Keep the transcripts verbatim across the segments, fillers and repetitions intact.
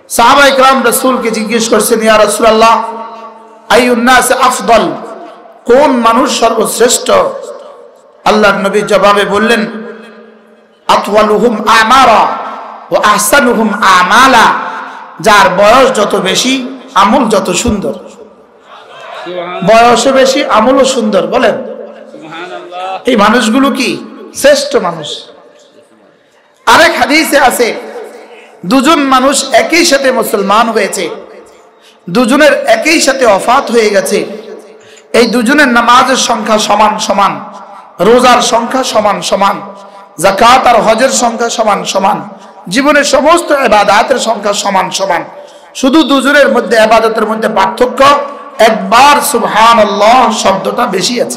সাহাবায়ে কেরাম রাসূলকে জিজ্ঞেস করছেন, ইয়া রাসূলুল্লাহ আইয়ুন নাস আফদল, কোন মানুষ সর্বশ্রেষ্ঠ? আল্লাহর নবী জবাবে বললেন, আতওয়ালুহুম আমারা ওয়া আহসানুহুম আমালা, যার বয়স যত বেশি আমল যত সুন্দর। বয়সও বেশি আমলও সুন্দর। বলেন সুবহানাল্লাহ, এই মানুষগুলো কি শ্রেষ্ঠ মানুষ? আরেক হাদিসে আছে, দুজন মানুষ একই সাথে মুসলমান হয়েছে, দুজনের একই সাথে ওফাত হয়ে গেছে, এই দুজনের নামাজের সংখ্যা সমান সমান, রোজার সংখ্যা সমান সমান, যাকাত আর হজের সংখ্যা সমান সমান, জীবনের সমস্ত ইবাদতের সংখ্যা সমান সমান, শুধু দুজনের মধ্যে ইবাদতের মধ্যে পার্থক্য, একবার সুবহানাল্লাহ শব্দটা বেশি আছে।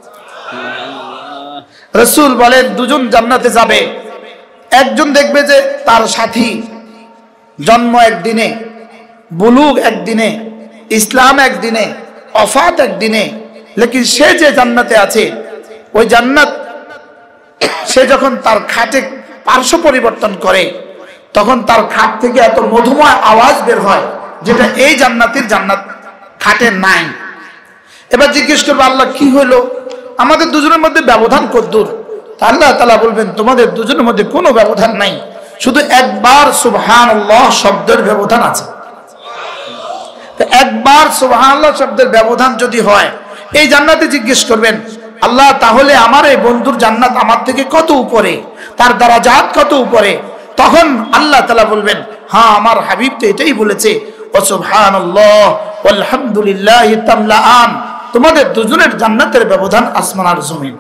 রাসূল বলেন দুজন জান্নাতে যাবে, একজন দেখবে যে তার সাথী জন্ম একদিনে, বুলুগ একদিনে, ইসলাম একদিনে, ওফাত একদিনে, লেকিন সে যে জান্নাতে আছে ওই জান্নাত সে যখন তার খাটে পার্শ্ব পরিবর্তন করে তখন তার খাট থেকে এত মধুময় আওয়াজ বের হয় যেটা এই জান্নাতের জান্নাত খাটে নাই। এবার জিজ্ঞেস করবো, আল্লাহ কি হলো, আমাদের দুজনের মধ্যে ব্যবধান কতদূর? আল্লাহ তাআলা বলবেন তোমাদের দুজনের মধ্যে কোনো ব্যবধান নাই, শুধু একবার সুবহানাল্লাহ শব্দের ব্যবধান আছে। একবার সুবহানাল্লাহ শব্দের ব্যবধান যদি হয়, এই জান্নাতে জিজ্ঞেস করবেন, আল্লাহ তাহলে আমার এই বন্ধুর জান্নাত আমার থেকে কত উপরে, তার দারাজাত কত উপরে? তখন আল্লাহ তাআলা বলবেন, হ্যাঁ আমার হাবিব তো এটাই বলেছে, ও সুবহানাল্লাহ ওয়ালহামদুলিল্লাহি তামলাআন, তোমাদের দুজনের জান্নাতের ব্যবধান আসমান আর জমিন।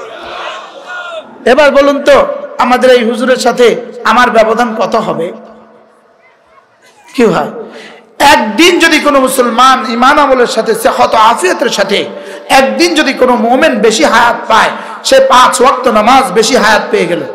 এবার বলুন তো আমাদের এই হুজুরের সাথে আমার ব্যবধান কত হবে? কি হয়? একদিন যদি কোনো মুসলমান ঈমান আমলের সাথে সেহত আফিয়তের সাথে একদিন যদি কোনো মুমিন বেশি হায়াত পায়, সে পাঁচ ওয়াক্ত নামাজ বেশি হায়াত পেয়ে গেল।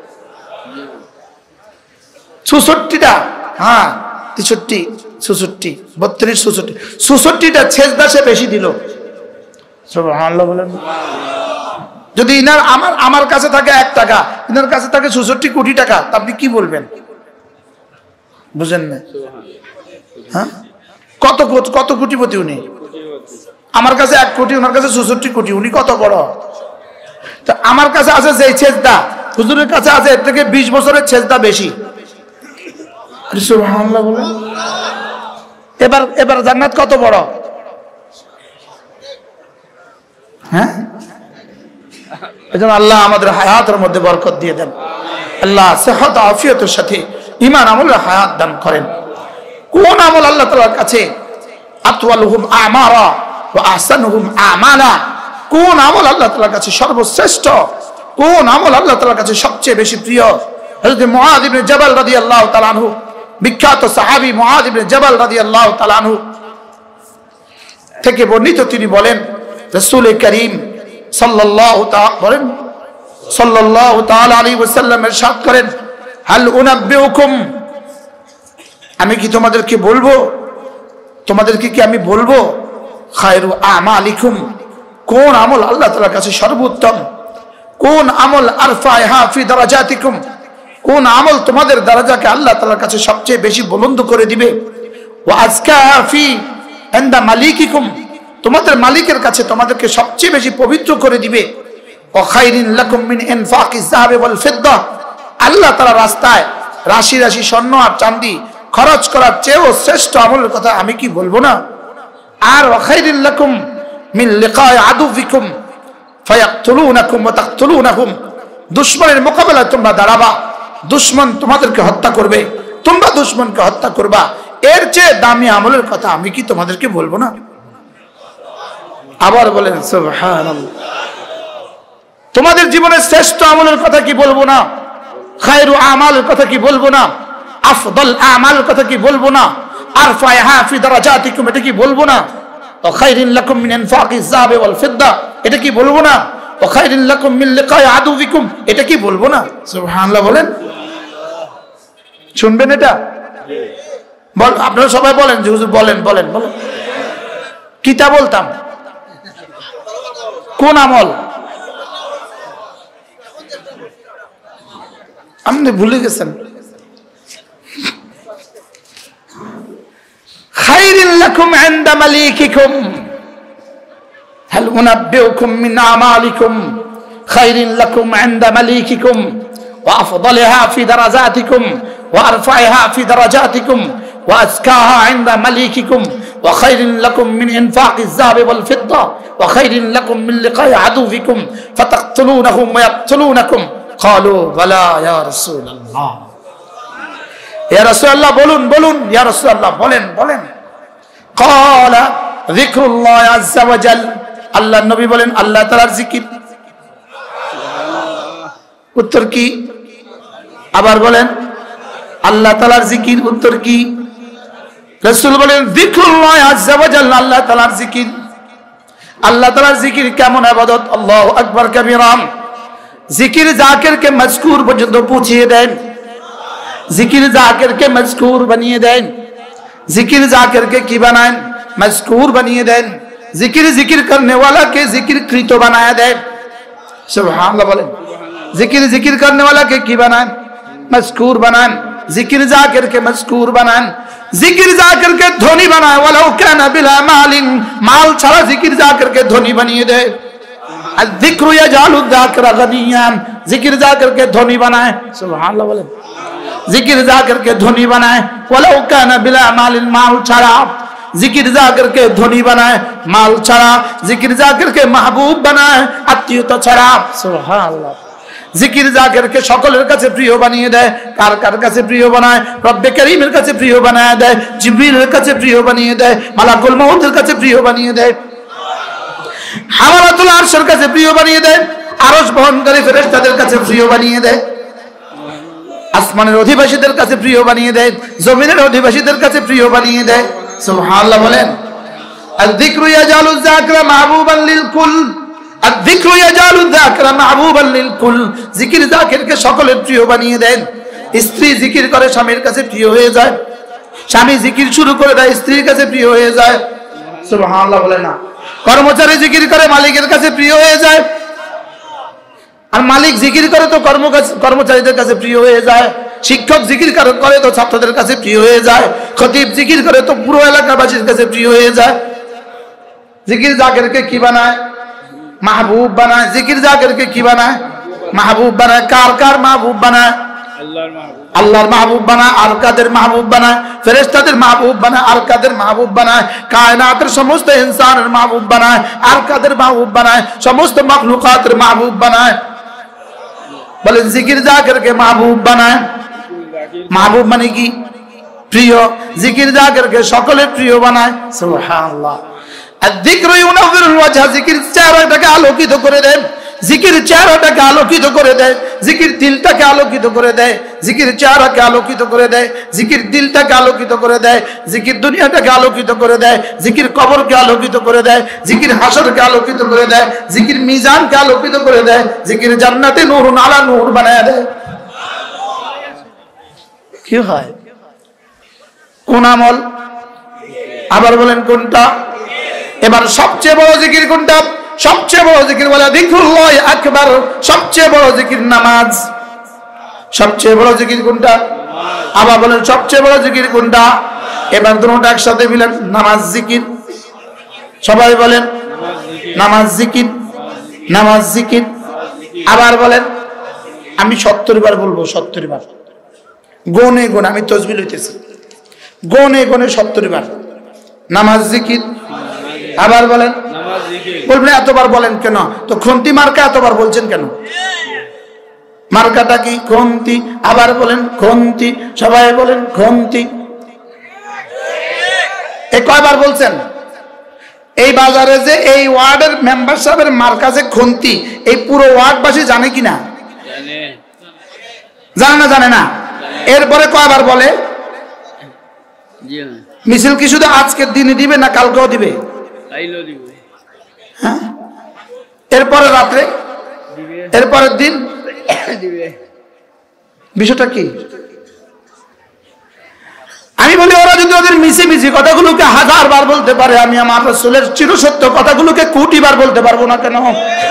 ছষট্টিটা, হ্যাঁ তেষট্টি, ছষট্টি, বত্রিশ, ছষট্টি, ছষট্টিটা সেজদা সে বেশি দিল। সুবহানাল্লাহ বলেন। যদি ইনার আমার আমার কাছে থাকে এক টাকা, ইনার কাছে থাকে ছষট্টি কোটি টাকা, তা আপনি কি বলবেন? বুঝেন না? হ্যাঁ, কত কত কোটিপতি উনি? আমার কাছে এক কোটি, ওনার কাছে ছষট্টি কোটি, উনি কত বড়? তা আমার কাছে আছে যে সেজদা, হুজুরের কাছে আছে এর থেকে বিশ বছরের সেজদা বেশি। সুবহানাল্লাহ বলেন। এবার এবার জান্নাত কত বড়? হ্যাঁ, এজন্য আল্লাহ আমাদের হায়াতের মধ্যে বরকত দিয়ে দেন, আল্লাহ সেহত আফিয়তের সাথে ঈমান আমলের হায়াত দান করেন। কোন আমল আল্লাহ তাআলার কাছে আতওয়ালুহুম আমারা ওয়া আহসানুহুম আমালা, কোন আমল আল্লাহ তাআলার কাছে সর্বশ্রেষ্ঠ, কোন আমল আল্লাহ তাআলার কাছে সবচেয়ে বেশি প্রিয়? হযরত মুআয ইবনে জাবাল রাদিয়াল্লাহু তাআলা আনহু, বিখ্যাত সাহাবী মুআয ইবনে জাবাল রাদিয়াল্লাহু তাআলা আনহু থেকে বর্ণিত, তিনি বলেন রাসূল করিম সাল্লাল্লাহু তাআলা বলেন সাল্লাল্লাহু তাআলা আলাইহি ওয়াসাল্লাম ইরশাদ করেন, হাল উনাব্বিউকুম, আমি কি তোমাদেরকে বলবো, তোমাদেরকে কি আমি বলবো, খায়রু আমালিকুম, কোন আমল আল্লাহ তাআলার কাছে সর্বোত্তম, কোন আমল আরফাহা ফি দারাজাতিকুম, কোন আমল তোমাদের দরজাকে আল্লাহ তাআলার কাছে সবচেয়ে বেশি বুলন্দ করে দিবে, ওয়া আজকা ফি ইনদা মালিকিকুম, তোমাদের মালিকের কাছে তোমাদেরকে সবচেয়ে বেশি পবিত্র করে দিবে, ওয়া খায়রিন লাকুম মিন ইনফাকিজ যাহাবি ওয়াল ফিদ্দা, আল্লাহ তাআলার রাস্তায় রাশি রাশি স্বর্ণ আর চাঁদি খরচ করার চেয়েও শ্রেষ্ঠ আমলের কথা আমি কি বলবো না? আর ওয়া খায়রিন লাকুম মিন লিকাই আদুবিকুম ফায়াকতুলুনাকুম ওয়া তাকতুলুনাহুম, দুশমনের মোকাবেলায় তোমরা দাঁড়াবা, দুশমন তোমাদেরকে হত্যা করবে, তোমরা দুশমনকে হত্যা করবা, এর চেয়ে দামি আমলের কথা আমি কি তোমাদেরকে বলবো না? আবার বলেন সুবহানাল্লাহ। তোমাদের জীবনের শ্রেষ্ঠ আমলের কথা কি বলবো না? খায়রু আমালের কথা কি বলবো না? আফদল আমালের কথা কি বলবো না? আরফাহা ফি দারাজাতিকুম, এটা কি বলবো না? ওয়া খায়রিন লাকুম মিন ইনফাকিজ যাহাবি ওয়াল ফিদ্দা, এটা কি বলবো না? ওয়া খায়রিন লাকুম মিন লিকাই আদুবিকুম, এটা কি বলবো না? সুবহানাল্লাহ বলেন। শুনবেন এটা? বল, আপনারা সবাই বলেন যে হুজুর বলেন বলেন বলেন। কিতা বলতাম? কোন আমল? আপনি ভুলে গেছেন। লাকুম ইনদা মালিকিকুম হাল উনাব্বিউকুম মিন আমালিকুম খায়রিন লাকুম ইনদা মালিকিকুম ওয়া আফদালিহা ফি দারাজাতিকুম ওয়া আরফাইহা ফি দারাজাতিকুম ওয়া আজকাহা ইনদা মালিকিকুম ওয়া খায়রিন লাকুম মিন ইনফাকিজ যাহাবি ওয়াল ফিদ্দা ওয়া খায়রিন লাকুম মিন লিকাই আদুবিকুম ফাতাকতুলুনাহুম ওয়া ইয়াকতুলুনাকুম ক্বালু বালা ইয়া রাসূলুল্লাহ ইয়া রাসূলুল্লাহ বলুন বলুন ইয়া রাসূলুল্লাহ বলেন বলেন ক্বালা যিকরুল্লাহ আযজা ওয়া জাল আল্লাহর নবী বলেন আল্লাহ তাআলার জিকির উত্তর কি আবার বলেন আল্লাহ তাআলার জিকির উত্তর কি রাসূল বলেন যিকরুল্লাহ আযজা ওয়া জাল আল্লাহ তাআলার জিকির আল্লাহ তাআলার জিকির কেমন ইবাদত আল্লাহু আকবার কাবীরা জিকির জাকিরকে মজকুর পর্যন্ত পৌঁছিয়ে দেন জিকির জাকিরকে মজকুর বানিয়ে দেন जिक्र जाकिर के की बनाएं मज़कूर बनिए दें जिक्र जिक्र करने वाला के जिक्र कृतो बनाया दे सुभान अल्लाह बोले जिक्र जिक्र करने वाला के की बनाएं मज़कूर बनाएं जिक्र जाकिर के मज़कूर बनाएं जिक्र जाकिर के धोनी बनाए वाला काना बिला मालिन माल छड़ा जिक्र जाकिर के धोनी बनिए दे जिक्र यजालु ज़ाकिरा गनिया जिक्र जाकिर के धोनी बनाए सुभान अल्लाह बोले जिक्र जाकर के धोनी बनाए वलाउ काना बिला मालिन माल छड़ा जिक्र जाकर के धोनी बनाए माल छड़ा जिक्र जाकर के महबूब बनाए आत्मीयता छड़ा सुभान अल्लाह जिक्र जाकर के সকলের কাছে প্রিয় বানিয়ে দেয় কার কার কাছে প্রিয় বানায় রব্বে করিমের কাছে প্রিয় বানায় দেয় জিবরিলের কাছে প্রিয় বানিয়ে দেয় মালাকুল মউতের কাছে প্রিয় বানিয়ে দেয় হামালাতুল আরশের কাছে প্রিয় বানিয়ে দেয় আরশ বহনকারী ফেরেশতাদের কাছে প্রিয় বানিয়ে দেয় আসমানের অধিবাসীদের কাছে প্রিয় বানিয়ে দেয় জমিনের অধিবাসীদের কাছে প্রিয় বানিয়ে দেয় সুবহানাল্লাহ বলেন আয-যিকরু ইয়াজালু যাকরা মাহবুবান লিল কুল আয-যিকরু ইয়াজালু যাকরা মাহবুবান লিল কুল জিকির যাকিরকে সকলের প্রিয় বানিয়ে দেন স্ত্রী জিকির করে স্বামীর কাছে প্রিয় হয়ে যায় স্বামী জিকির শুরু করে দেয় স্ত্রীর কাছে প্রিয় হয়ে যায় সুবহানাল্লাহ বলেন না কর্মচারী জিকির করে মালিকের কাছে প্রিয় হয়ে যায় আর মালিক জিকির করে তো কর্ম কর্মচারীদের কাছে প্রিয় হয়ে যায় শিক্ষক জিকির করে তো ছাত্রদের কাছে প্রিয় হয়ে যায় খতিব জিকির করে তো পুরো এলাকাবাসীর কাছে প্রিয় হয়ে যায় জিকির জাকিরকে কি বানায় মাহবুব বানায় জিকির জাকিরকে কি বানায় মাহবুব বানায় কার কার মাহবুব বানায় আল্লাহর মাহবুব আল্লাহর মাহবুব বানায় আর কাদের মাহবুব বানায় ফেরেশতাদের মাহবুব বানায় আর কাদের মাহবুব বানায় কায়নাতের সমস্ত ইনসানের মাহবুব বানায় আর কাদের মাহবুব বানায় সমস্ত মাখলুকাতের মাহবুব বানায় বলেন জিকির জাকিরকে মাহবুব বানায় মাহবুব মানে কি প্রিয় জিকির জাকিরকে সকলের প্রিয় বানায় সুবহানাল্লাহ আয-যিকরু ইউনাওয়িরুল ওয়াজহা জিকির চেহারাটাকে আলোকিত করে দেয় জিকির চেহারাটাকে আলোকিত করে দেয় জিকির দিলটাকে আলোকিত করে দেয় জিকির চেহারাকে আলোকিত করে দেয় জিকির দিলটাকে আলোকিত করে দেয় জিকির দুনিয়াটাকে আলোকিত করে দেয় জিকির কবরকে আলোকিত করে দেয় জিকির হাসরকে আলোকিত করে দেয় জিকির মিজানকে আলোকিত করে দেয় জিকির জান্নাতে নূরুন আলা নূর বানায় দেয় কি হয় কোন আমল আবার বলেন কোনটা এবার সবচেয়ে বড় জিকির কোনটা সবচেয়ে বড় জিকির বলে যিকরুল্লাহ আকবার সবচেয়ে বড় জিকির নামাজ সবচেয়ে বড় জিকির কোনটা আবার বলেন সবচেয়ে বড় জিকির কোনটা এবার দুটোটা একসাথে মিলেন নামাজ জিকির সবাই বলেন নামাজ জিকির নামাজ জিকির আবার বলেন আমি সত্তর বার বলবো সত্তর বার গনে গনে আমি তাসবিহ লইতেছি গনে গনে সত্তর বার নামাজ জিকির আবার বলেন নামাজ জিকির বলবেন এতবার বলেন কেন তো খুন্তি মার্কা এতবার বলছেন কেন মার্কাটা কি খুন্তি আবার বলেন খুন্তি সবাই বলেন খুন্তি এই কয়বার বলছেন এই বাজারে যে এই ওয়ার্ডের মেম্বার সাহেবের মার্কা যে খুন্তি এই পুরো ওয়ার্ডবাসী জানে কিনা জানে জানে না জানে না এরপরে কয়বার বলে জি না মিছিল কি শুধু আজকের দিনে দিবে না কালকেও দিবে কালকেও দিবে হ্যাঁ এরপরে রাতে দিবে এরপরের দিন দিবে বিষয়টা কি আমি বলি ওরা যদি ওদের মিছি মিছি কথাগুলোকে হাজার বার বলতে পারে আমি আমার রাসূলের চিরসত্য কথাগুলোকে কোটি বার বলতে পারবো না কেন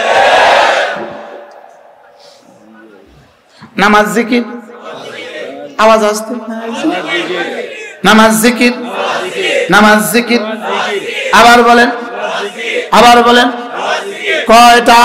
নামাজ জিকির আওয়াজ আসছে নামাজ জিকির নামাজ জিকির আবার বলেন, আবার বলেন, কয়টা?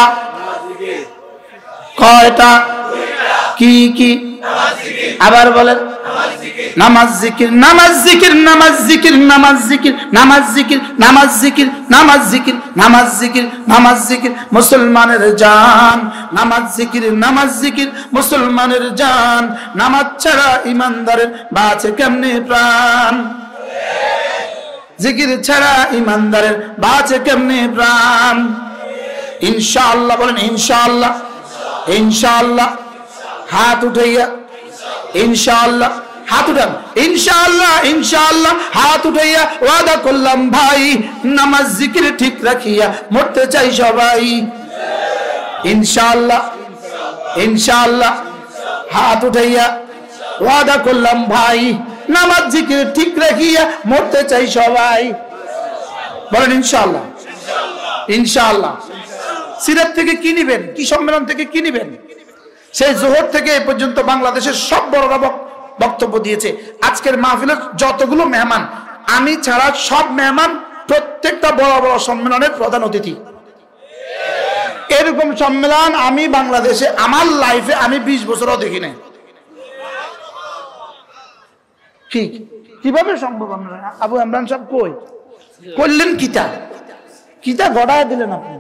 কয়টা? কি কি? আবার বলেন, নামাজ জিকির, নামাজ জিকির, নামাজ জিকির, নামাজ জিকির, নামাজ জিকির, নামাজ জিকির, নামাজ জিকির, নামাজ জিকির, নামাজ জিকির মুসলমানের জান। নামাজ জিকির, নামাজ জিকির মুসলমানের জান। নামাজ ছাড়া ইমানদারের বাঁচে কেমনে প্রাণ? জিকির ছাড়া ইমানদারের বাঁচে কেমনে প্রাণ? ইনশাআল্লাহ বলেন, ইনশাআল্লাহ, ইনশাআল্লাহ। হাত উঠাইয়া ইনশাআল্লাহ, হাত উঠান, ইনশাআল্লাহ, ইনশাআল্লাহ। হাত উঠাইয়া ওয়াদা করলাম ভাই, নামাজ জিকির ঠিক রাখিয়া মরতে চাই সবাই। ইনশাআল্লাহ, ইনশাআল্লাহ। হাত উঠাইয়া ওয়াদা করলাম ভাই, নামাজ জিকির ঠিক রাখিয়া মরতে চাই সবাই। বলেন ইনশাআল্লাহ, ইনশাআল্লাহ। সিরাত থেকে কি নিবেন? কি সম্মেলন থেকে কি নিবেন? সেই জোহর থেকে এ পর্যন্ত বাংলাদেশের সব বড়রা বক্তব্য দিয়েছে। আজকের মাহফিলের যতগুলো মেহমান, আমি ছাড়া সব মেহমান প্রত্যেকটা বড় বড় সম্মেলনের প্রধান অতিথি। এরকম সম্মেলন আমি বাংলাদেশে আমার লাইফে আমি বিশ বছরও দেখি নাই। কি কিভাবে সম্ভব? আমরা আবু ইমরান সাহেব কই করলেন? কিতা কিতা গড়ায় দিলেন আপনি?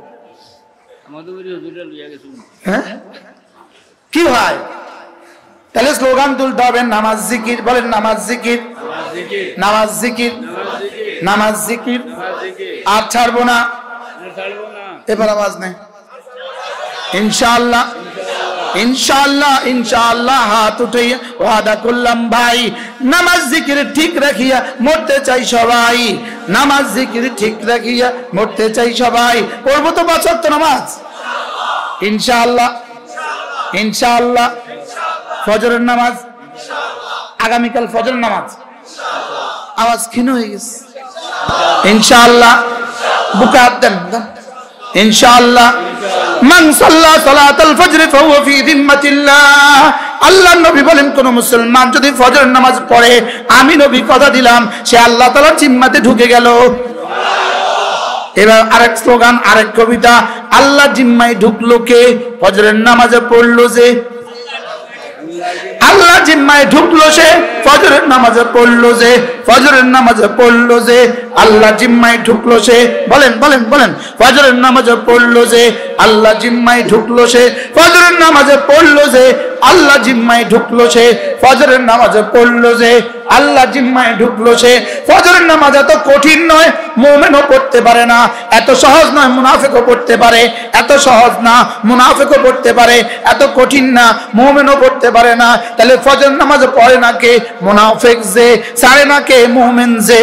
হ্যাঁ কি হয়? তাহলে স্লোগান তুলতে হবে, নামাজ জিকির। বলেন, নামাজ জিকির, নামাজ জিকির, নামাজ জিকির। আর ছাড়বো না। এবার আওয়াজ নেই। ইনশাআল্লাহ, ইনশাআল্লাহ, ইনশাআল্লাহ। হাত উঠাইয়া ওয়াদা করলাম ভাই, নামাজ জিকির ঠিক রাখিয়া মরতে চাই সবাই। নামাজ জিকির ঠিক রাখিয়া মরতে চাই সবাই। পড়বো তো পাঁচ ওয়াক্ত নামাজ ইনশাআল্লাহ, ইনশাআল্লাহ। ফজরের নামাজ আগামীকাল, ফজরের নামাজ। আওয়াজ ক্ষীণ হয়ে গেছে। ইনশাআল্লাহ। বুকে হাত দেন, ইনশাআল্লাহ। মান সাল্লা সালাতাল ফজর ফাহুয়া ফি যিম্মাতিল্লাহ। আল্লাহর নবী বলেন, কোন মুসলমান যদি ফজরের নামাজ পড়ে, আমি নবী কথা দিলাম সে আল্লাহ তাআলার জিম্মাতে ঢুকে গেল। এবার আরেক স্লোগান, আরেক কবিতা। আল্লাহ জিম্মায় ঢুকলো কে? ফজরের নামাজে পড়লো যে। আল্লাহ জিম্মায় ঢুকলো সে ফজরের নামাজে পড়লো যে। ফজরের নামাজে পড়লো যে আল্লাহ জিম্মায় ঢুকলো সে। বলেন, বলেন, বলেন। ফজরের নামাজে পড়লো যে আল্লাহ জিম্মায় ঢুকলো সে। ফজরের নামাজে পড়লো যে আল্লাহ জিম্মায় ঢুকলো সে। ফজরের নামাজে পড়লো যে আল্লাহ জিম্মায় ঢুকলো সে। ফজরের নামাজ এত কঠিন নয়, মুমিনও পড়তে পারে না। এত সহজ নয়, মুনাফিকও পড়তে পারে। এত সহজ না, মুনাফিকও পড়তে পারে। এত কঠিন না, মুমিনও পড়তে পারে না। তাহলে ফজর নামাজ পড়ে না কে? মুনাফিক যে। ছাড়ে না কে? মুমিন যে।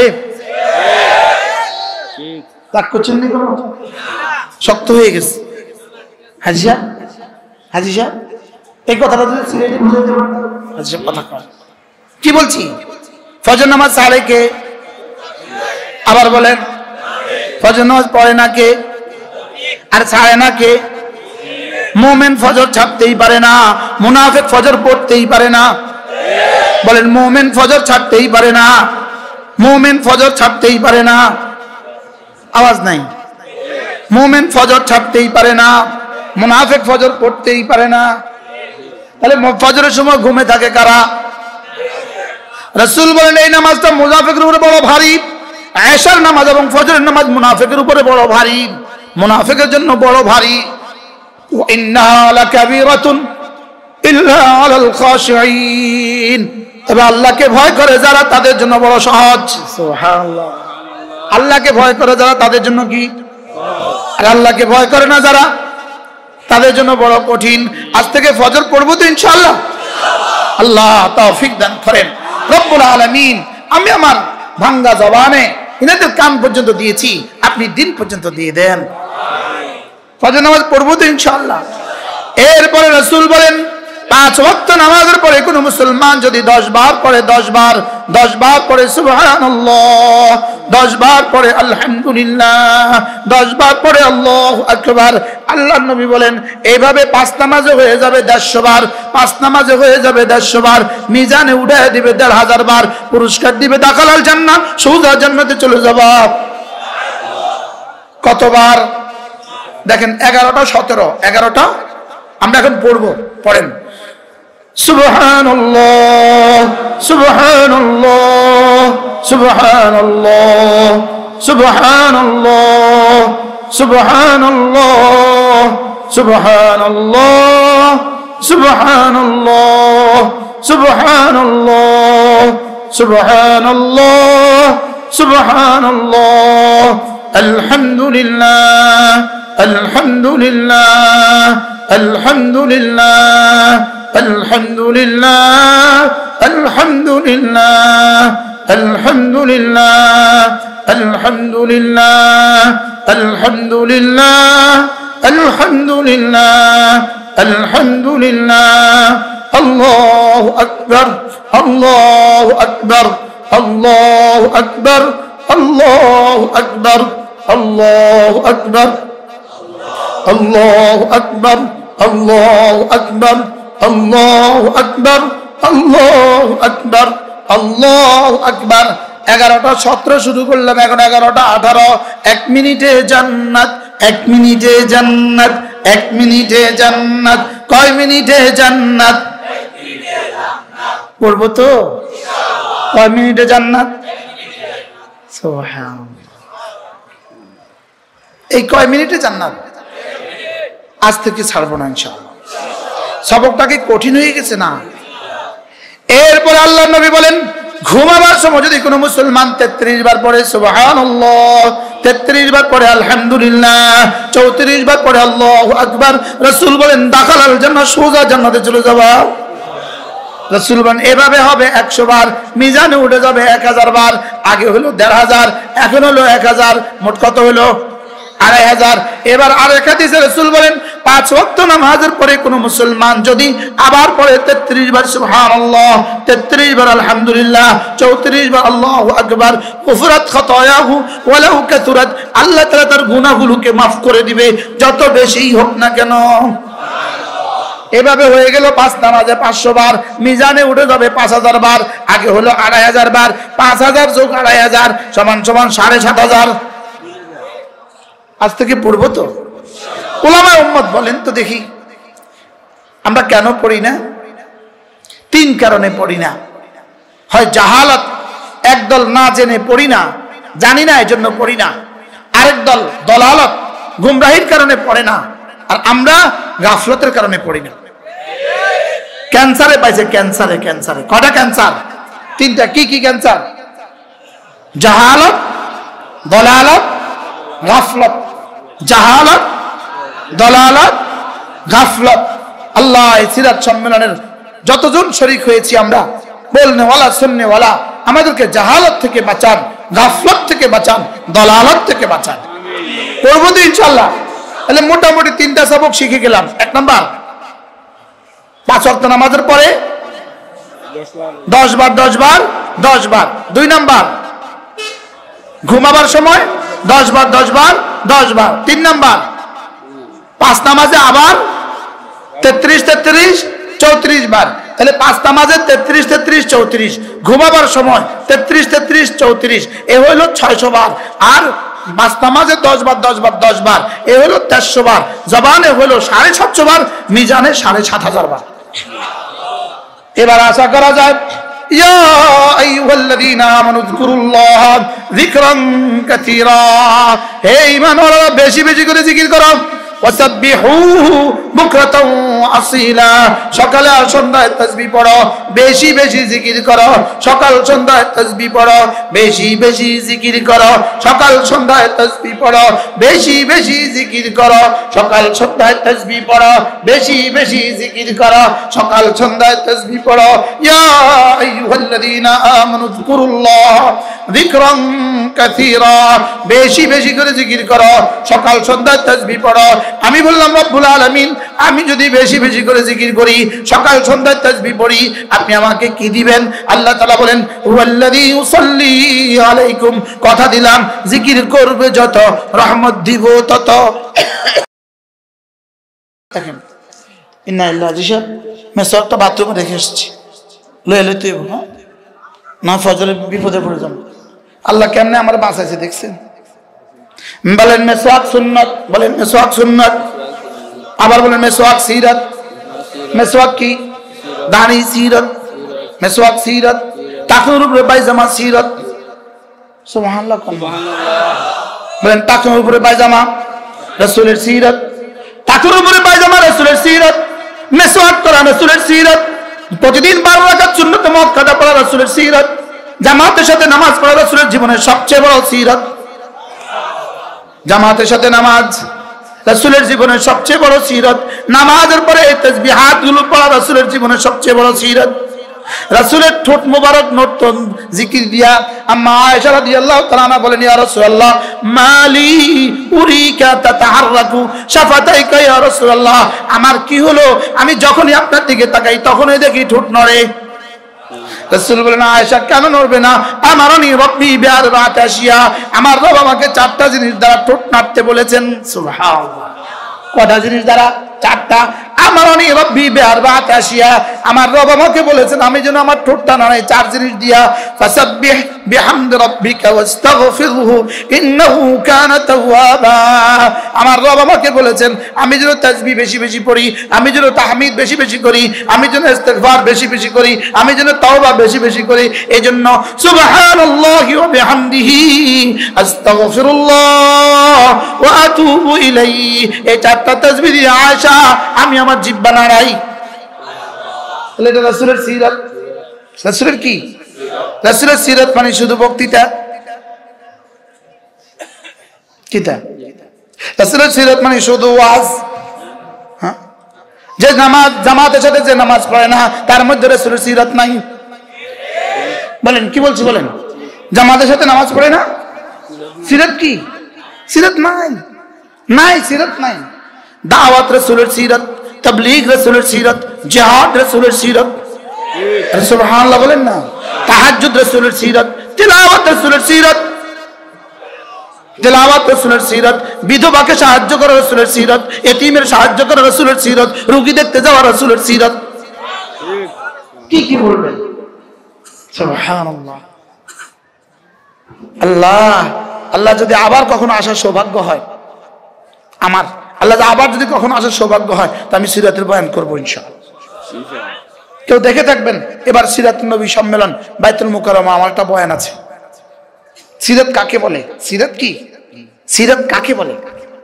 তাক করছেন না? কোনো শক্ত হয়ে গেছে। হাজি সাহেব, হাজি সাহেব এই কথাটা যদি সিলেটে বুঝাইতে পারতেন। হাজি সাহেব কথা কয় কি বলছি? ফজর নামাজ ছাড়ে কে? আবার বলেন, ফজর নামাজ পড়ে না কে? আর ছাড়ে না কে? মুমিন ফজর ছাড়তেই পারে না, মুনাফিক ফজর পড়তেই পারে না। বলেন, মুমিন ফজর ছাড়তেই পারে না, মুমিন ফজর ছাড়তেই পারে না। আওয়াজ নাই। মুমিন ফজর ছাড়তেই পারে না, মুনাফিক ফজর পড়তেই পারে না। তাহলে ফজরের সময় ঘুমে থাকে কারা? রাসূল বলেন, এই নামাজটা মুনাফিকের উপরে বড় ভারী। এশার নামাজ এবং ফজরের নামাজ মুনাফিকের উপরে বড় ভারী, মুনাফিকের জন্য বড় ভারী। ইন্নাহা লাকাবীরাতুন ইল্লা আলাল খাশিঈন। তবে আল্লাহকে ভয় করে যারা, তাদের জন্য বড় সহজ। সুবহানাল্লাহ। আল্লাহকে ভয় করে যারা, তাদের জন্য কি? আর আল্লাহকে ভয় করে না যারা, তাদের জন্য বড় কঠিন। আজ থেকে ফজর পড়বো তো ইনশাআল্লাহ। আল্লাহ তৌফিক দান করেন রব্বুল আলামিন। আমি আমার ভাঙ্গা জবানে ইনাদের কান পর্যন্ত দিয়েছি, আপনি দিন পর্যন্ত দিয়ে দেন। ফজর নামাজ পড়বো তো ইনশাআল্লাহ। এরপরে রাসূল বলেন, পাঁচ ওয়াক্ত নামাজের পরে কোন মুসলমান যদি দশ বার পড়ে, দশ বার দশ বার পড়ে সুবহানাল্লাহ, দশ বার পড়ে আলহামদুলিল্লাহ, দশ বার পড়ে আল্লাহু আকবার, আল্লাহর নবী বলেন এইভাবে পাঁচ নামাজে হয়ে যাবে দেড়শো বার। পাঁচ নামাজে হয়ে যাবে দেড়শো বার। মিজানে উঠায় দিবে দেড় হাজার বার। পুরস্কার দিবে দাখালাল জান্নাত, সোজা জান্নাতে চলে যাবা। কতবার? দেখেন এগারোটা সতেরো এগারোটা আমরা এখন পড়বো, পড়েন। সুবহানাল্লাহ সুবহানাল্লাহ সুবহানাল্লাহ সুবহানাল্লাহ সুবহানাল্লাহ সুবহানাল্লাহ সুবহানাল্লাহ সুবহানাল্লাহ সুবহানাল্লাহ সুবহানাল্লাহ আলহামদুলিল্লাহ আলহামদুলিল্লাহ আলহামদুলিল্লাহ আলহামদুলিল্লাহ আলহামদুলিল্লাহ আলহামদুলিল্লাহ আলহামদুলিল্লাহ আলহামদুলিল্লাহ আলহামদুলিল্লাহ আলহামদুলিল্লাহ আল্লাহু আকবার আল্লাহু আকবার আল্লাহু আকবার আল্লাহু আকবার আল্লাহু আকবার আল্লাহু আকবার আল্লাহু আকবার আল্লাহু আকবার আল্লাহু আকবার আল্লাহু আকবার। এগারোটা সতেরো শুরু করলাম, এখন এগারোটা আঠারো। এক মিনিটে জান্নাত, এক মিনিটে জান্নাত, এক মিনিটে জান্নাত। কয় মিনিটে জান্নাত? পড়বো তো? কয় মিনিটে জান্নাত? সুবহানাল্লাহ। এই কয় মিনিটে জান্নাত? আজ থেকে ছাড়বো না ইনশাআল্লাহ। সবকটা কি কঠিন হয়ে গেছে না? এরপরে আল্লাহর নবী বলেন, ঘুমাবার সময় যদি কোনো মুসলমান তেত্রিশ বার পড়ে সুবহানাল্লাহ, তেত্রিশ বার পড়ে আলহামদুলিল্লাহ, চৌত্রিশ বার পড়ে আল্লাহু আকবার, রাসূল বলেন দাখালাল জান্নাহ, সোজা জান্নাতে চলে যাবা। রাসূল বলেন এভাবে হবে একশো বার, মিজানে উঠে যাবে এক হাজার বার। আগে হলো দেড় হাজার, এখন হলো এক হাজার, মোট কত হলো? আড়াই হাজার। এবার আরেক হাদিসে রাসূল বলেন পাঁচ ওয়াক্ত নামাজের পরে কোনো মুসলমান যদি আবার পড়ে তেত্রিশ বার সুবহানাল্লাহ, তেত্রিশ বার আলহামদুলিল্লাহ, চৌত্রিশ বার আল্লাহু আকবার, গুফরাত খাতায়াহু ওয়ালাউ কাসুরাত, আল্লাহ তাআলা তার গুনাহগুলোকে মাফ করে দিবে যত বেশিই হোক না কেন। এভাবে হয়ে গেল পাঁচ নামাজে পাঁচশো বার, মিজানে উঠে যাবে পাঁচ হাজার বার। আগে হলো আড়াই হাজার বার, পাঁচ হাজার যোগ আড়াই হাজার সমান সমান সাড়ে সাত হাজার। আজ থেকে পড়বো তো? উলামায়ে উম্মত বলেন তো দেখি আমরা কেন পড়ি না? তিন কারণে পড়ি না। হয় জাহালাত, একদল না জেনে পড়ি না, জানি না এজন্য পড়ি না। আরেক দল দলালত, গুমরাহির কারণে পড়ে না। আর আমরা গাফলতের কারণে পড়ি না। ক্যান্সারে পাইছে, ক্যান্সারে ক্যান্সারে কটা ক্যান্সার? তিনটা। কি কি ক্যান্সার? জাহালাত, দলালত, গাফলত। জাহালাত, দলালত, গাফলত। আল্লাহ এই সিরাত সম্মেলনের যতজন শরীক হয়েছি আমরা, বলনেওয়ালা শুননেওয়ালা, আমাদেরকে জাহালত থেকে বাঁচান, গাফলত থেকে বাঁচান, দলালত থেকে বাঁচান। করবো তো ইনশাআল্লাহ। তাহলে মোটামুটি তিনটা সবক শিখে গেলাম। এক নাম্বার, পাঁচ ওয়াক্ত নামাজের পরে দশ বার দশ বার দশ বার। দুই নাম্বার, ঘুমাবার সময় দশ বার দশ বার দশ বার। তিন নাম্বার, পাঁচ নামাজে আবার তেত্রিশ তেত্রিশ চৌত্রিশ বার। তাহলে পাঁচ নামাজে তেত্রিশ তেত্রিশ চৌত্রিশ, ঘুমাবার সময় তেত্রিশ তেত্রিশ চৌত্রিশ, এ হইল ছয়শো বার। আর পাঁচ নামাজে দশ বার দশ বার দশ বার, এ হলো তেরোশো বার। জবানে হলো সাড়ে সাতশো বার, মিজানে সাড়ে সাত হাজার বার। এবার আশা করা যায় ইয়া আইয়ুহাল্লাযীনা আমানু যকুরুল্লাহ যিকরান কাসীরা, হে ঈমানওয়ালারা বেশি বেশি করে জিকির করো। ওয়াসাব্বিহুহু বুকরাতাও আসীলা, সকালে আর সন্ধ্যায় তাসবিহ পড়ো, বেশি বেশি জিকির করো। সকাল সন্ধ্যায় তাসবিহ পড়ো, বেশি বেশি জিকির করো। সকাল সন্ধ্যায় তাসবিহ পড়ো, বেশি বেশি জিকির করো। সকাল সন্ধ্যায় তাসবিহ পড়ো, বেশি বেশি জিকির করো। সকাল সন্ধ্যায় তাসবিহ পড়ো। ইয়া আইয়ুহাল্লাযীনা আমানু যকুরুল্লাহ যিকরান কাসীরা, বেশি বেশি করে জিকির করো, সকাল সন্ধ্যায় তাসবিহ পড়ো। আমি বললাম রব্বুল আলামিন, আমি যদি বেশি বেশি করে জিকির করি, সকাল সন্ধ্যায় তাসবিহ পড়ি, আপনি আমাকে কি দিবেন? আল্লাহ তাআলা বলেন হুয়াল্লাযী ইউসাল্লি আলাইকুম, কথা দিলাম জিকির করবে যত রহমত দিব তত। দেখেন ইন্না লিল্লাহি জিশা মেসরটা বাথরুমে রেখে এসেছি, লয়ে লইতে হবে না, ফজরে বিপদে পড়ে যাব। আল্লাহ কেমনে আমার বাঁচাইছে দেখছেন? বলেন মেসওয়াক সুন্নাত, বলেন মেসওয়াক সুন্নাত। আবার বলেন মেসওয়াক সিরাত। মেসওয়াক কি? দাড়ি সিরাত, মেসওয়াক সিরাত। টাকনুর উপরে পায়জামা সিরাত। সুবহানাল্লাহ, বলেন টাকনুর উপরে পায়জামা রাসূলের সিরাত। টাকনুর উপরে পায়জামা রাসূলের সিরাত। মেসওয়াক করা রাসূলের সিরাত। প্রতিদিন বারো রাকাত সুন্নাত মুআক্কাদা পড়া রাসূলের সিরাত। জামাতের সাথে নামাজ পড়া রাসূলের জীবনের সবচেয়ে বড় সিরাত। জামাতের সাথে নামাজ রাসূলের জীবনের সবচেয়ে বড় সিরাত। নামাজের পরে তাসবিহাত গুলো পড়া রাসূলের জীবনের সবচেয়ে বড় সিরাত। রাসূলের ঠোঁট মোবারক নর্তন জিকির দিয়া আম্মা আয়েশা রাদিয়াল্লাহু তাআলা আনহা বলেন, ইয়া রাসূলুল্লাহ মালি উরিকা তাতাহাররাকু শাফাতাইকা ইয়া রাসূলুল্লাহ, আমার কি হলো, আমি যখনই আপনার দিকে তাকাই তখনই দেখি ঠোঁট নড়ে। রাসূল বলেন, আয়েশা কেন নড়বে না? আমারনি রব্বি বিআরবাতি আশিয়া, আমার রব আমাকে চারটা জিনিস দ্বারা ঠোঁট নাড়তে বলেছেন। সুবহানাল্লাহ, কয়টা জিনিস দ্বারা? চারটা। আমারনি রব্বি বিআরবাতি আশিয়া, আমার রব আমাকে বলেছেন আমি যেন আমার ঠোঁটটা নাড়াই চার জিনিস দিয়া। ফাসাব্বিহ বিহামদি রাব্বিকা ওয়াস্তাগফিরহু ইন্নাহু কানা তাওয়াবা, আমার রব আমাকে বলেছেন আমি যেন তাসবিহ বেশি বেশি পড়ি, আমি যেন তাহমিদ বেশি বেশি করি, আমি যেন ইস্তিগফার বেশি বেশি করি, আমি যেন তাওবা বেশি বেশি করি। এজন্য সুবহানাল্লাহি ওয়া বিহামদিহি আস্তাগফিরুল্লাহ ওয়া আতুবু ইলাইহি, এই চারটা তাসবিহ দিয়ে আয়েশা আমি আমার জিহ্বা নাড়াই। তাহলে এটা রাসূলের সিরাত। রাসূলের কি? রাসূলের সিরাত মানে শুধু বক্তৃতা? কিতা? রাসূলের সিরাত মানে শুধু ওয়াজ? হ্যাঁ, যে নামাজ জামাতের সাথে যে নামাজ পড়ে না তার মধ্যে রাসূলের সিরাত নাই। বলেন কি বলছি বলেন? জামাতের সাথে নামাজ পড়ে না, সিরাত কি? সিরাত নাই, নাই সিরাত নাই। দাওয়াত রাসূলের সিরাত, তাবলীগ রাসূলের সিরাত, জিহাদ রাসূলের সিরাত। সুবহানাল্লাহ বলেন না। তাহাজ্জুদ রাসূলের সিরাত, তিলাওয়াত রাসূলের সিরাত, তিলাওয়াত রাসূলের সিরাত, বিধবাকে সাহায্য করা রাসূলের সিরাত, এতিমের সাহায্য করা রাসূলের সিরাত, রোগী দেখতে যাওয়া রাসূলের সিরাত। কি কি বলবেন? সুবহানাল্লাহ। আল্লাহ আল্লাহ যদি আবার কখনো আসার সৌভাগ্য হয় আমার, আল্লাহ আবার যদি কখনো আসার সৌভাগ্য হয় তা আমি সিরাতের বয়ান করবো ইনশাআল্লাহ। কেউ দেখে থাকবেন এবার সিরাত নবী সম্মেলন বাইতুল মুকাররমা আমার একটা বয়ান আছে। সিরাত কাকে বলে? সিরাত কি? সিরাত কাকে বলে?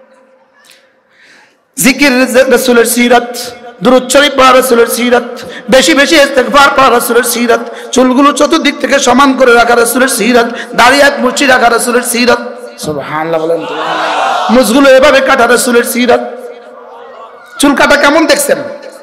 জিকির রাসূলের সিরাত, দুরূদ শরীফ পড়া রাসূলের সিরাত, বেশি বেশি ইস্তিগফার পড়া রাসূলের সিরাত, চুলগুলো চতুর্দিক থেকে সমান করে রাখা রাসূলের সিরাত, দাড়ি এক মুঠি রাখা রাসূলের সিরাত। সুবহানাল্লাহ বলেন। মুছগুলো এভাবে কাটা রাসূলের সিরাত। চুল কাটা কেমন দেখছেন?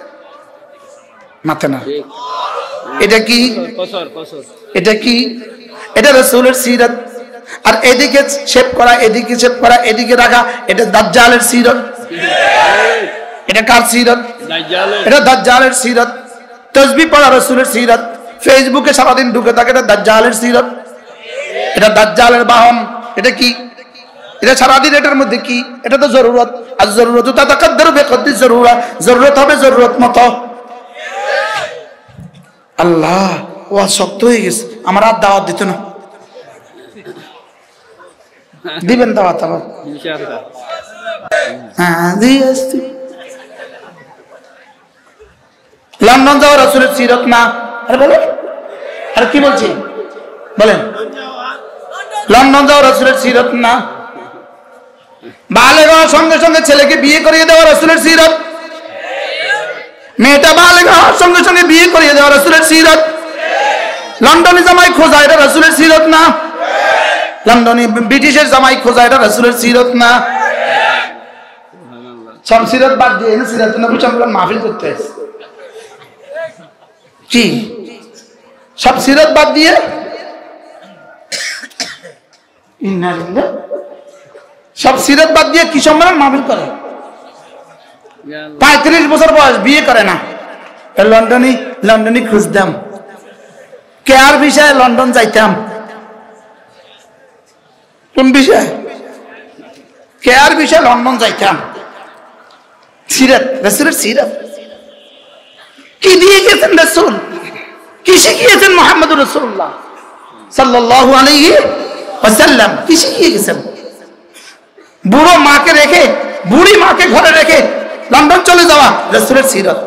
মাথা না, এটা কি? এটা কি? এটা রাসূলের সিরাত। আর এদিকে শেভ করা, এদিকে শেভ করা, এদিকে রাখা, এটা দাজ্জালের সিরাত। এটা কার সিরাত? এটা দাজ্জালের সিরাত। তাসবিহ পড়া রাসূলের সিরাত, ফেসবুকে সারাদিন ঢুকে থাকে, এটা দাজ্জালের সিরাত। এটা দাজ্জালের বাহন। এটা কি? এটা সারাদিন এটার মধ্যে কি? এটা তো জরুরত। আর জরুরত তাতাকাদ্দারু বিকদ্রি জরুরা, জরুরত হবে জরুরত মতো। আল্লাহ ওয়া শক্ত হয়ে গেছে, আমার আর দাওয়াত দিত না। দিবেন দাওয়াত আবার ইনশাআল্লাহ? হ্যাঁ দিয়ে আসছি। লন্ডন যাওয়া রাসূলের সিরাত না? আরে বলেন, আরে কি বলছি বলেন? লন্ডন যাওয়া রাসূলের সিরাত না? বালেগ হওয়ার সঙ্গে সঙ্গে ছেলেকে বিয়ে করিয়ে দেওয়া রাসূলের সিরাত? মেয়েটা বালেগ হওয়ার সঙ্গে সঙ্গে বিয়ে করিয়ে দেওয়া রাসূলের সিরাত? লন্ডনে জামাই খোঁজা এটা রাসূলের সিরাত না? লন্ডনে ব্রিটিশের জামাই খোঁজা এটা রাসূলের সিরাত না? সব সিরাত বাদ দিয়ে এনে সিরাত নবী সম্মেলন মাহফিল করতে আসে। কি সব সিরাত বাদ দিয়ে সব সিরাত বাদ দিয়ে কি সম্মেলন মাহফিল করে? পঁয়ত্রিশ বছর বয়স, বিয়ে করে না। লন্ডনে লন্ডনে খুঁজতাম, কেয়ার বিষয়ে লন্ডন যাইতাম। কোন বিষয়? কেয়ার বিষয়ে লন্ডন যাইতাম। সিরাত, রাসূলের সিরাত। কি দিয়ে গেছেন রাসূল? কি শিখিয়েছেন মুহাম্মদুর রাসূলুল্লাহ সাল্লাল্লাহু আলাইহি ওয়াসাল্লাম? কি শিখিয়ে গেছেন? বুড়ো মাকে রেখে, বুড়ি মাকে ঘরে রেখে লন্ডন চলে যাওয়া রাসূলের সিরাত।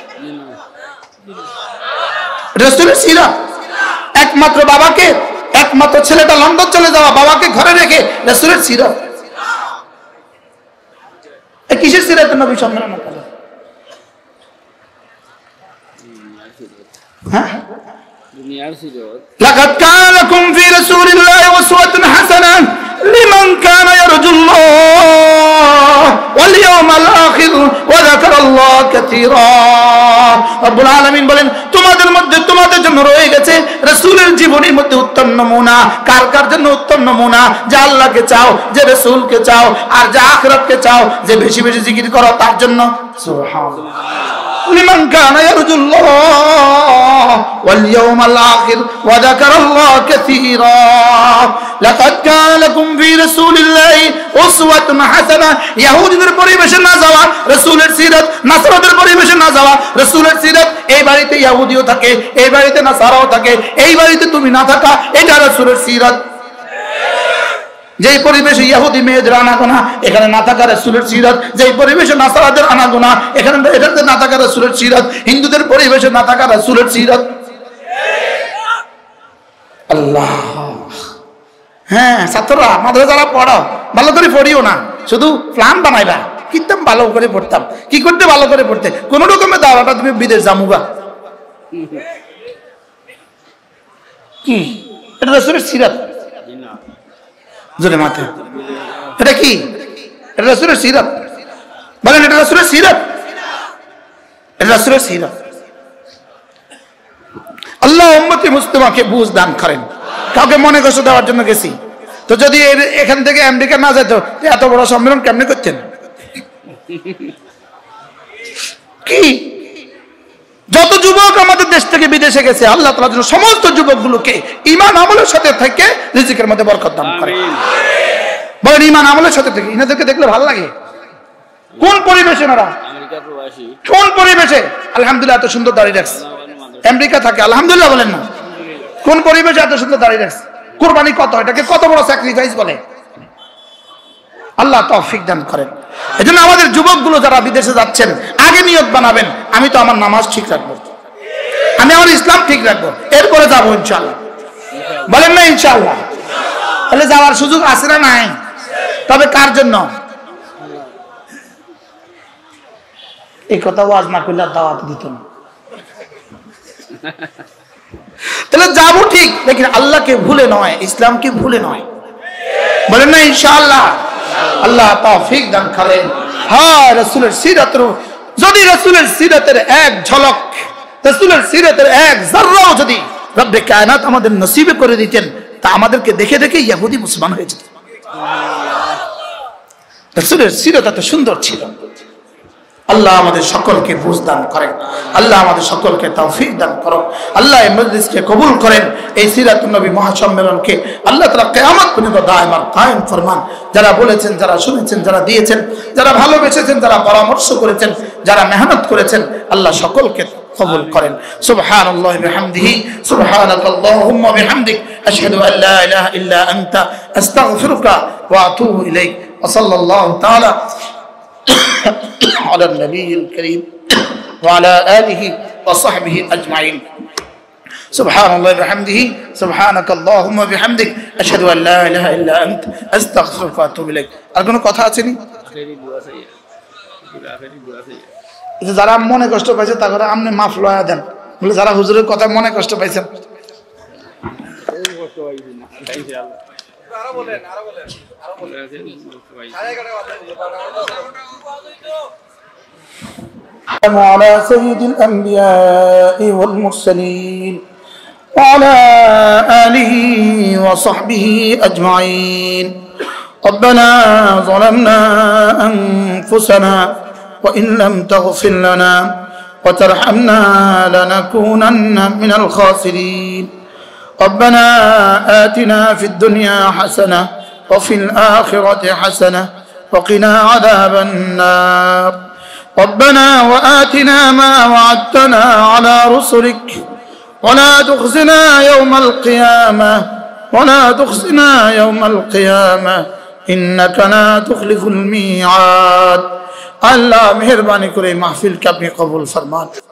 রাসূলের সিরাত। একমাত্র বাবাকে, একমাত্র ছেলেটা লন্ডন চলে যাওয়া, বাবাকে ঘরে রেখে রাসূলের সিরাত। এই কিসের সিরাত নবী সম্মেলন করেন? হ্যাঁ, দুনিয়ার সিরাত। লাকাদ কানা লাকুম ফি রাসূলিল্লাহি উসওয়াতুন হাসানাহ লিমান কানা ইয়ারজুল্লাহ ওয়াল ইয়াওমাল আখির ওয়া যাকারাল্লাহ কাসীরা। রব্বুল আলামিন বলেন, তোমাদের মধ্যে তোমাদের জন্য রয়ে গেছে রাসূলের জীবনের মধ্যে উত্তম নমুনা। কার কার জন্য উত্তম নমুনা? যে আল্লাহকে চাও, যে রাসূলকে চাও, আর যে আখিরাতকে চাও, যে বেশি বেশি জিকির করো তার জন্য। সুবহানাল্লাহ। লিমান কানা ইয়ারজুল্লাহ ওয়াল ইয়াওমাল আখির ওয়া যাকারাল্লাহ কাসীরা। লাকাদ কানা লাকুম ফি রাসূলিল্লাহি উসওয়াতুন হাসানাহ। ইহুদিদের পরিবেশে না যাওয়া রাসূলের সিরাত, নাসারাদের পরিবেশে না যাওয়া রাসূলের সিরাত। এই বাড়িতে ইহুদিও থাকে, এই বাড়িতে নাসারাও থাকে, এই বাড়িতে তুমি না থাকা, এটা রাসূলের সিরাত। যেই পরিবেশে ইহুদি মেয়েদের আনাগোনা, এখানে না থাকা রাসূলের সিরাত। যেই পরিবেশে নাসারাদের আনাগোনা, এখানে এটাতে না থাকা রাসূলের সিরাত। হিন্দুদের পরিবেশে না থাকা রাসূলের সিরাত। আল্লাহ। হ্যাঁ, ছাত্ররা মাদ্রাসা যারা পড়ো, ভালো করে পড়িও না, শুধু প্ল্যান বানাইবা। কিতাব ভালো করে পড়তাম, কি করতে ভালো করে পড়তে, কোন রকমে দাওয়াটা তুমি বিদেশ জামুবা। কি এটা রাসূলের সিরাত? জোরে মাথা। এটা কি? এটা রাসূলের সিরাত? বলেন, এটা রাসূলের সিরাত? এটা রাসূলের সিরাত। আল্লাহ উম্মতে মুসলিমাকে বুঝ দান করেন। কাউকে মনে কষ্ট দেওয়ার জন্য গেছি তো, যদি এখান থেকে আমেরিকা না যেত এত বড় সম্মেলন কেমনে করতেন? কি যত যুবক আমাদের দেশ থেকে বিদেশে গেছে, আল্লাহ তাআলা যেন সমস্ত যুবকগুলোকে ঈমান আমলের সাথে থেকে রিজিকের মধ্যে বরকত দান করেন। বলেন, ঈমান আমলের সাথে থেকে। ইনাদেরকে দেখলে ভালো লাগে। কোন পরিবেশে ওরা? আমেরিকা প্রবাসী। কোন পরিবেশে? আলহামদুলিল্লাহ এত সুন্দর দাড়ি রাখছে। আমেরিকা থাকে, আলহামদুলিল্লাহ বলেন না। কোন পরিবেশে এত সুন্দর দাড়ি রাখছে? কুরবানি কত, এটাকে কত বড় স্যাক্রিফাইস বলে। আল্লাহ তৌফিক দান করেন। এজন্য আমাদের যুবকগুলো যারা বিদেশে যাচ্ছেন, আগে নিয়ত বানাবেন, আমি তো আমার নামাজ ঠিক রাখবো, আমি আমার ইসলাম ঠিক রাখবো, এরপরে যাবো ইনশাআল্লাহ। বলেন না ইনশাআল্লাহ? তাহলে যাওয়ার সুযোগ আছে না নাই? তবে কার জন্য? এই কথা ওয়াজ না করলে দাওয়াত দিত না। তাহলে যাবো ঠিক, লেকিন আল্লাহকে ভুলে নয়, ইসলামকে ভুলে নয়। বলেন না ইনশাআল্লাহ? আল্লাহ তৌফিক দান করেন। হ্যাঁ, রাসূলের সিরাতের, যদি রাসূলের সিরাতের এক ঝলক, রাসূলের সিরাতের এক যাররাও যদি রব্বে কায়নাত আমাদের নসিবে করে দিতেন, তা আমাদেরকে দেখে দেখে ইহুদি মুসলমান হয়ে যেত। রাসূলের সিরাত এত সুন্দর ছিল। আল্লাহ আমাদের সকলকে বুঝ দান করেন। আল্লাহ আমাদের সকলকে তৌফিক দান করুন। আল্লাহ এই মজলিসকে কবুল করেন। এই সিরাতুন নবী মহাসম্মেলনকে আল্লাহ তাআলা কিয়ামত পর্যন্ত দায়ম আর কায়েম ফরমান। যারা বলেছেন, যারা শুনেছেন, যারা দিয়েছেন, যারা ভালোবেসেছেন, যারা পরামর্শ করেছেন, যারা মেহনত করেছেন, আল্লাহ সকলকে কবুল করেন। সুবহানাল্লাহি ওয়া বিহামদিহি, সুবহানাকাল্লাহুম্মা ওয়া বিহামদিক, আশহাদু আল লা ইলাহা ইল্লা আনতা, আস্তাগফিরুকা ওয়া আতুবু ইলাইক। ওয়া সাল্লাল্লাহু তাআলা على النبي الكريم وعلى آله وصحبه أجمعين. سبحان الله وبحمده، سبحانك اللهم وبحمدك، أشهد أن لا إله إلا أنت، أستغفرك وأتوب إليك। আর কোনো কথা আছে নি? যারা মনে কষ্ট পাইছে তারা আপনি মাফ লয়া দেন, বলে যারা হুজুরের কথা মনে কষ্ট পাইছেন। আরো বলেন, আরো বলেন, আরো বলেন। على سيد الأنبياء والمرسلين وعلى آله وصحبه أجمعين. ربنا ظلمنا أنفسنا وإن لم تغفر لنا وترحمنا لنكونن من الخاسرين. ربنا آتنا في الدنيا حسنة وفي الآخرة حسنة وقنا عذاب النار. ربنا وآتنا ما وعدتنا على رسلك ولا تخزنا يوم القيامة ولا تخزنا يوم القيامة ইন্নাকা লা তুখলিফুল মিআদ। আল্লাহ মেহেরবানি করে মাহফিলকে আপনি কবুল ফরমান।